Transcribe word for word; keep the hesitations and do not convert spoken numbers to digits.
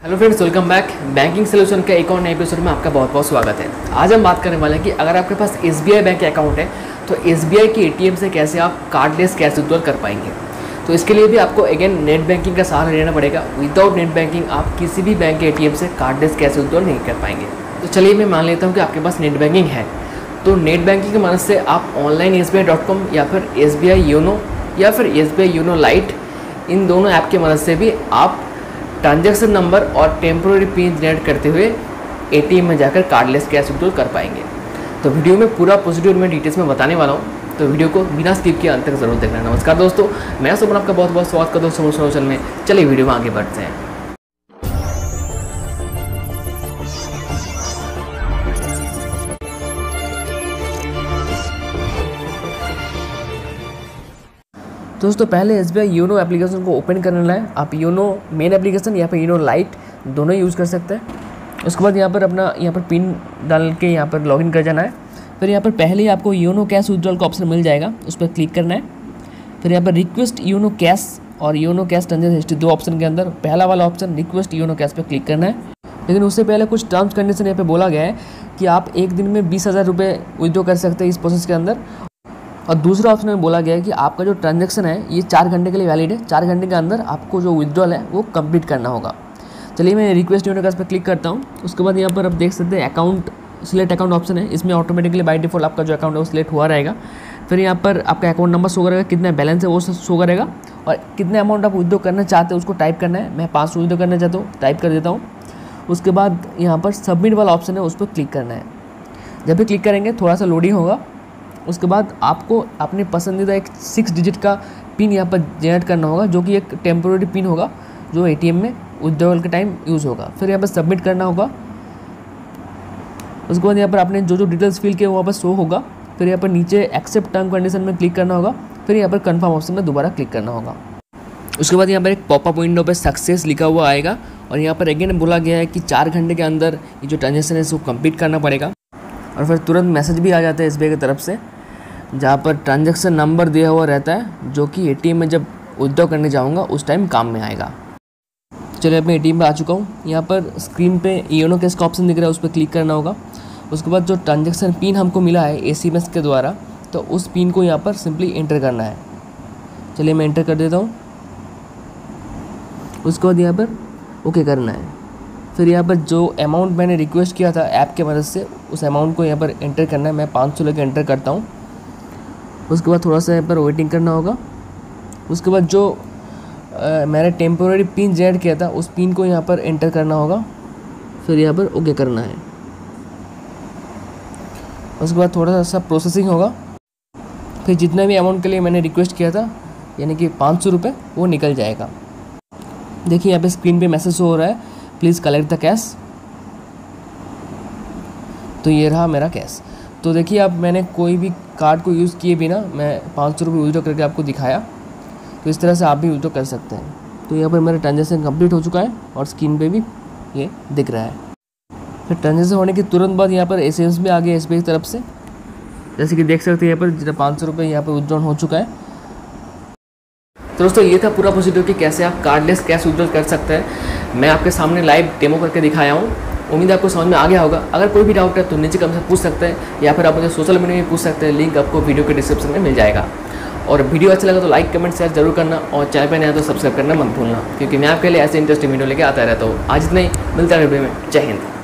Hello friends, welcome back. Banking solution के एक और नए एपिसोड में आपका बहुत बहुत स्वागत है। आज हम बात करने वाले हैं कि अगर आपके पास S B I bank account है तो एस बी आई के ए टी एम से कैसे आप कार्डलेस कैश विड्रॉल कर पाएंगे। तो इसके लिए भी आपको अगेन नेट बैंकिंग का सहारा लेना पड़ेगा। विदाउट नेट बैंकिंग आप किसी भी बैंक के ए टी एम से कार्डलेस कैश विड्रॉल नहीं कर पाएंगे। तो चलिए मैं मान लेता हूँ कि आपके पास नेट बैंकिंग है, तो नेट बैंकिंग की मदद से आप online S B I dot com या फिर एस बी आई योनो या फिर S B I YONO Lite, इन दोनों ऐप की मदद से भी आप ट्रांजैक्शन नंबर और टेम्पोररी पिन जनरेट करते हुए ए टी एम में जाकर कार्डलेस कैश विड्रॉल कर पाएंगे। तो वीडियो में पूरा प्रोसीड्यूर में डिटेल्स में बताने वाला हूँ, तो वीडियो को बिना स्किप किए अंत तक जरूर देखना। नमस्कार दोस्तों, मैं सुमन आपका बहुत बहुत स्वागत करता हूँ सोल्यूशन में। चलिए वीडियो में आगे बढ़ते हैं। दोस्तों पहले S B I YONO application को ओपन करना है। आप योनो मेन एप्लीकेशन या फिर योनो लाइट दोनों यूज़ कर सकते हैं। उसके बाद यहाँ पर अपना यहाँ पर पिन डाल के यहाँ पर लॉगिन कर जाना है। फिर यहाँ पर पहले ही आपको योनो कैश विड्रॉल का ऑप्शन मिल जाएगा, उस पर क्लिक करना है। फिर यहाँ पर रिक्वेस्ट योनो कैश और योनो कैश ट्रांजेक्शन हिस्ट्री दो ऑप्शन के अंदर पहला वाला ऑप्शन रिक्वेस्ट योनो कैश पर क्लिक करना है। लेकिन उससे पहले कुछ टर्म्स कंडीशन यहाँ पर बोला गया है कि आप एक दिन में बीस हज़ार रुपये विड्रॉ कर सकते हैं इस प्रोसेस के अंदर। और दूसरा ऑप्शन में बोला गया है कि आपका जो ट्रांजैक्शन है ये चार घंटे के लिए वैलिड है। चार घंटे के अंदर आपको जो विड्रॉल है वो कंप्लीट करना होगा। चलिए मैं रिक्वेस्ट योनो कैश पर क्लिक करता हूँ। उसके बाद यहाँ पर आप देख सकते हैं अकाउंट सिलेक्ट अकाउंट ऑप्शन है, इसमें ऑटोमेटिकली बाय डिफॉल्ट आपका जो अकाउंट है वो सिलेक्ट हुआ रहेगा। फिर यहाँ पर आपका अकाउंट नंबर शो करेगा, कितना बैलेंस है वो शो करेगा और कितने अमाउंट आप विड्रॉ करना चाहते हैं उसको टाइप करना है। मैं पाँच सौ विड्रॉ करना चाहता हूँ, टाइप कर देता हूँ। उसके बाद यहाँ पर सबमिट वाला ऑप्शन है, उस पर क्लिक करना है। जब भी क्लिक करेंगे थोड़ा सा लोडिंग होगा। उसके बाद आपको अपने पसंदीदा एक सिक्स डिजिट का पिन यहाँ पर जनरेट करना होगा, जो कि एक टेम्पोररी पिन होगा जो एटीएम में विड्रॉल के टाइम यूज़ होगा। फिर यहाँ पर सबमिट करना होगा। उसके बाद यहाँ पर आपने जो जो डिटेल्स फिल किए वहाँ पर शो होगा। फिर यहाँ पर नीचे एक्सेप्ट टर्म कंडीशन में क्लिक करना होगा। फिर यहाँ पर कन्फर्म ऑप्शन में दोबारा क्लिक करना होगा। उसके बाद यहाँ पर एक पॉपअप विंडो पर सक्सेस लिखा हुआ आएगा और यहाँ पर अगेन बोला गया है कि चार घंटे के अंदर ये जो ट्रांजेक्शन है इसको कंप्लीट करना पड़ेगा। और फिर तुरंत मैसेज भी आ जाता है एस बी आई की तरफ से, जहाँ पर ट्रांजैक्शन नंबर दिया हुआ रहता है, जो कि एटीएम में जब विड्रॉ करने जाऊँगा उस टाइम काम में आएगा। चलिए मैं एटीएम पे आ चुका हूँ। यहाँ पर स्क्रीन पे योनो कैश का ऑप्शन दिख रहा है, उस पर क्लिक करना होगा। उसके बाद जो ट्रांजैक्शन पिन हमको मिला है ए सी एम एस के द्वारा, तो उस पिन को यहाँ पर सिंपली एंटर करना है। चलिए मैं एंटर कर देता हूँ। उसके बाद यहाँ पर ओके करना है। फिर यहाँ पर जो अमाउंट मैंने रिक्वेस्ट किया था ऐप के मदद से, उस अमाउंट को यहाँ पर एंटर करना है। मैं पाँच सौ लेकर एंटर करता हूँ। उसके बाद थोड़ा सा यहाँ पर वेटिंग करना होगा। उसके बाद जो आ, मैंने टेम्पोररी पिन जनरेट किया था उस पिन को यहाँ पर एंटर करना होगा। फिर यहाँ पर ओके करना है। उसके बाद थोड़ा सा प्रोसेसिंग होगा। फिर जितना भी अमाउंट के लिए मैंने रिक्वेस्ट किया था यानी कि पाँच सौ रुपये वो निकल जाएगा। देखिए यहाँ पे स्क्रीन पे मैसेज हो रहा है, प्लीज़ कलेक्ट द कैश। तो ये रहा मेरा कैश। तो देखिए अब मैंने कोई भी कार्ड को यूज़ किए बिना मैं पाँच सौ रुपये विड्रॉ करके आपको दिखाया। तो इस तरह से आप भी विड्रॉ कर सकते हैं। तो यहाँ पर मेरा ट्रांजेक्शन कंप्लीट हो चुका है और स्क्रीन पे भी ये दिख रहा है। फिर ट्रांजेक्शन होने के तुरंत बाद यहाँ पर एस एम एस भी आ गया एस बी आई की तरफ से, जैसे कि देख सकते हैं यहाँ पर पाँच सौ रुपये यहाँ पर विड्रॉ हो चुका है। तो दोस्तों ये था पूरा प्रोसीड्यूर कि कैसे आप कार्डलेस कैश विड्रॉल कर सकते हैं। मैं आपके सामने लाइव डेमो करके दिखाया हूँ। उम्मीद है आपको समझ में आ गया होगा। अगर कोई भी डाउट है तो नीचे कम से पूछ सकते हैं या फिर आप मुझे सोशल मीडिया में पूछ सकते हैं। लिंक आपको वीडियो के डिस्क्रिप्शन में मिल जाएगा। और वीडियो अच्छा लगा तो लाइक कमेंट शेयर जरूर करना और चैनल पर नया तो सब्सक्राइब करना मत भूलना, क्योंकि मैं आपके लिए ऐसे इंटरेस्टिंग वीडियो लेके आता रहता हूँ। आज इतना ही, मिलता है वीडियो में। जय हिंद।